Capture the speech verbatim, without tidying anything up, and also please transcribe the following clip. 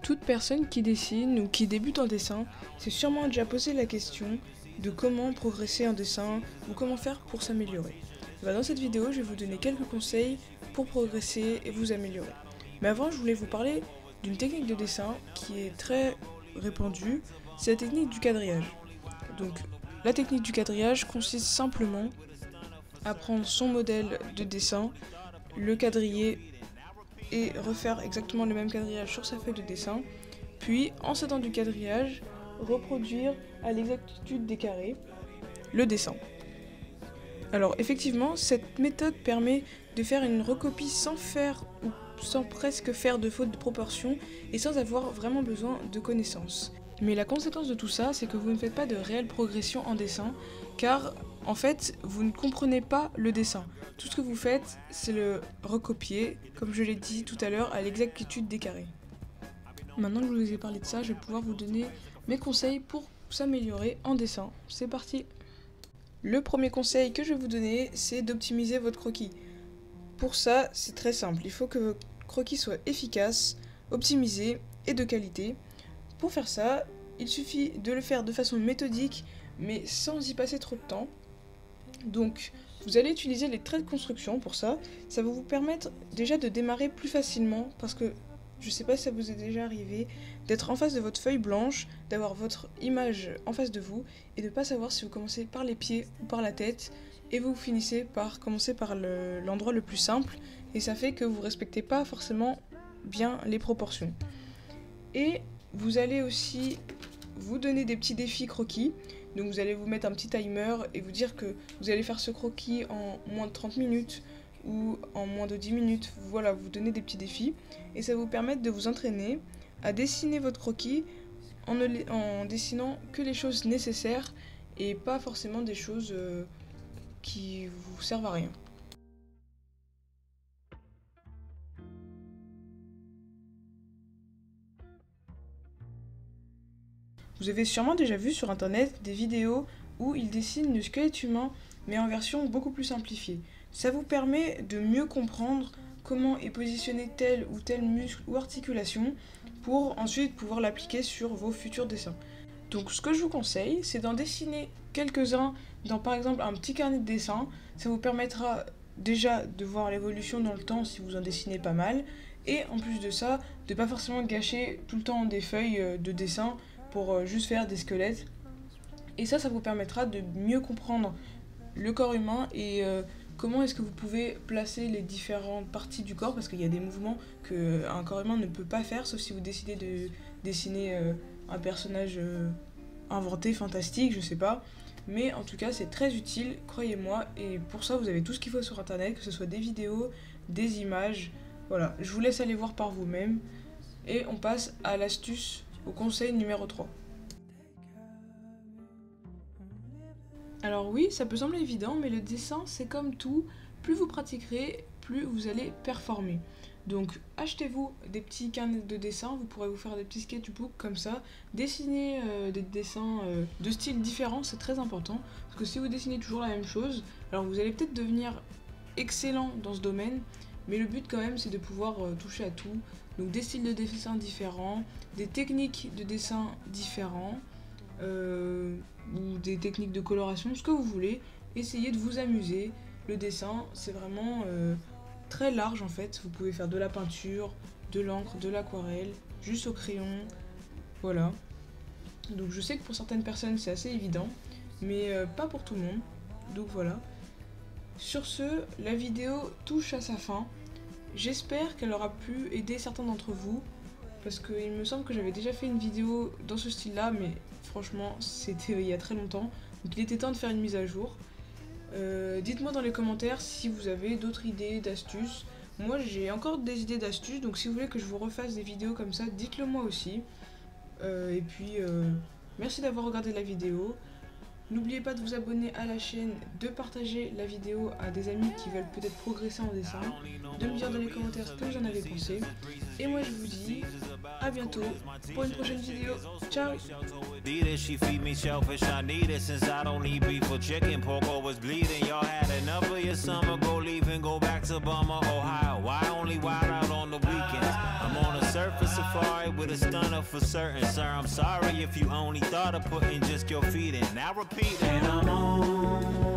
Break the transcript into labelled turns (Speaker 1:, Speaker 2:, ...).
Speaker 1: Toute personne qui dessine ou qui débute en dessin s'est sûrement déjà posé la question de comment progresser en dessin ou comment faire pour s'améliorer. Dans cette vidéo, je vais vous donner quelques conseils pour progresser et vous améliorer. Mais avant, je voulais vous parler d'une technique de dessin qui est très répandue, c'est la technique du quadrillage. Donc, la technique du quadrillage consiste simplement à prendre son modèle de dessin, le quadriller et refaire exactement le même quadrillage sur sa feuille de dessin, puis en s'aidant du quadrillage, reproduire à l'exactitude des carrés le dessin. Alors effectivement, cette méthode permet de faire une recopie sans faire ou sans presque faire de faute de proportion et sans avoir vraiment besoin de connaissances. Mais la conséquence de tout ça, c'est que vous ne faites pas de réelle progression en dessin, car en fait, vous ne comprenez pas le dessin. Tout ce que vous faites, c'est le recopier, comme je l'ai dit tout à l'heure, à l'exactitude des carrés. Maintenant que je vous ai parlé de ça, je vais pouvoir vous donner mes conseils pour s'améliorer en dessin. C'est parti! Le premier conseil que je vais vous donner, c'est d'optimiser votre croquis. Pour ça, c'est très simple. Il faut que votre croquis soit efficace, optimisé et de qualité. Pour faire ça, il suffit de le faire de façon méthodique, mais sans y passer trop de temps. Donc, vous allez utiliser les traits de construction pour ça. Ça va vous permettre déjà de démarrer plus facilement, parce que je ne sais pas si ça vous est déjà arrivé, d'être en face de votre feuille blanche, d'avoir votre image en face de vous, et de ne pas savoir si vous commencez par les pieds ou par la tête, et vous finissez par commencer par le, l'endroit le plus simple, et ça fait que vous ne respectez pas forcément bien les proportions. Et vous allez aussi vous donner des petits défis croquis. Donc vous allez vous mettre un petit timer et vous dire que vous allez faire ce croquis en moins de trente minutes ou en moins de dix minutes. Voilà, vous donnez des petits défis et ça va vous permettre de vous entraîner à dessiner votre croquis en, ne, en dessinant que les choses nécessaires et pas forcément des choses euh, qui vous servent à rien. Vous avez sûrement déjà vu sur internet des vidéos où ils dessinent le squelette humain mais en version beaucoup plus simplifiée. Ça vous permet de mieux comprendre comment est positionné tel ou tel muscle ou articulation pour ensuite pouvoir l'appliquer sur vos futurs dessins. Donc ce que je vous conseille, c'est d'en dessiner quelques-uns dans par exemple un petit carnet de dessin. Ça vous permettra déjà de voir l'évolution dans le temps si vous en dessinez pas mal et en plus de ça, de pas forcément gâcher tout le temps des feuilles de dessin pour juste faire des squelettes. Et ça, ça vous permettra de mieux comprendre le corps humain et euh, comment est-ce que vous pouvez placer les différentes parties du corps, parce qu'il y a des mouvements qu'un corps humain ne peut pas faire, sauf si vous décidez de dessiner euh, un personnage euh, inventé, fantastique, je sais pas. Mais en tout cas, c'est très utile, croyez-moi, et pour ça, vous avez tout ce qu'il faut sur internet, que ce soit des vidéos, des images. Voilà, je vous laisse aller voir par vous-même. Et on passe à l'astuce, au conseil numéro trois. Alors oui, ça peut sembler évident, mais le dessin, c'est comme tout. Plus vous pratiquerez, plus vous allez performer. Donc, achetez-vous des petits carnets de dessin, vous pourrez vous faire des petits sketchbooks comme ça. Dessiner euh, des dessins euh, de styles différents, c'est très important. Parce que si vous dessinez toujours la même chose, alors vous allez peut-être devenir excellent dans ce domaine, mais le but quand même, c'est de pouvoir euh, toucher à tout. Donc des styles de dessin différents, des techniques de dessin différents, euh, ou des techniques de coloration, ce que vous voulez. Essayez de vous amuser. Le dessin, c'est vraiment euh, très large en fait. Vous pouvez faire de la peinture, de l'encre, de l'aquarelle, juste au crayon. Voilà. Donc je sais que pour certaines personnes c'est assez évident, mais euh, pas pour tout le monde. Donc voilà. Sur ce, la vidéo touche à sa fin. J'espère qu'elle aura pu aider certains d'entre vous, parce qu'il me semble que j'avais déjà fait une vidéo dans ce style-là, mais franchement, c'était il y a très longtemps, donc il était temps de faire une mise à jour. Euh, dites-moi dans les commentaires si vous avez d'autres idées, d'astuces. Moi, j'ai encore des idées d'astuces, donc si vous voulez que je vous refasse des vidéos comme ça, dites-le moi aussi. Euh, et puis, euh, merci d'avoir regardé la vidéo. N'oubliez pas de vous abonner à la chaîne, de partager la vidéo à des amis qui veulent peut-être progresser en dessin, de me dire dans les commentaires ce que vous en avez pensé. Et moi je vous dis à bientôt pour une prochaine vidéo. Ciao!
Speaker 2: Surface of Safari with a stunner for certain, sir. I'm sorry if you only thought of putting just your feet in. Now repeat it. And I'm on